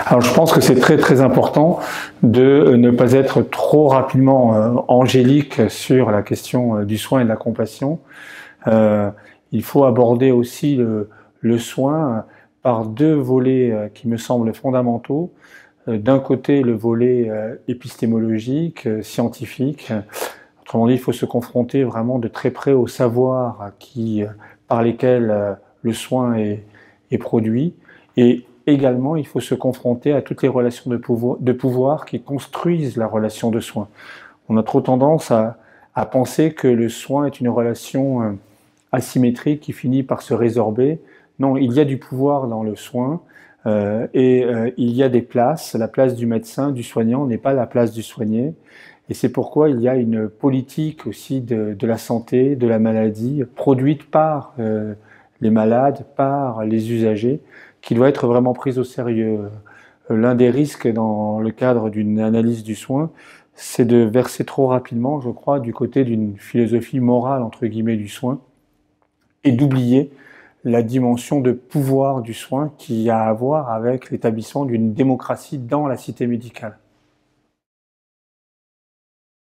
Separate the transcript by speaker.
Speaker 1: Alors je pense que c'est très très important de ne pas être trop rapidement angélique sur la question du soin et de la compassion. Il faut aborder aussi le soin par deux volets qui me semblent fondamentaux. D'un côté, le volet épistémologique, scientifique. Autrement dit, il faut se confronter vraiment de très près aux savoirs par lesquels le soin est produit. Et également, il faut se confronter à toutes les relations de pouvoir qui construisent la relation de soin. On a trop tendance à penser que le soin est une relation asymétrique qui finit par se résorber. Non, il y a du pouvoir dans le soin il y a des places. La place du médecin, du soignant n'est pas la place du soigné. Et c'est pourquoi il y a une politique aussi de la santé, de la maladie, produite par les malades, par les usagers, qui doit être vraiment prise au sérieux. L'un des risques dans le cadre d'une analyse du soin, c'est de verser trop rapidement, je crois, du côté d'une philosophie morale, entre guillemets, du soin, et d'oublier la dimension de pouvoir du soin qui a à voir avec l'établissement d'une démocratie dans la cité médicale.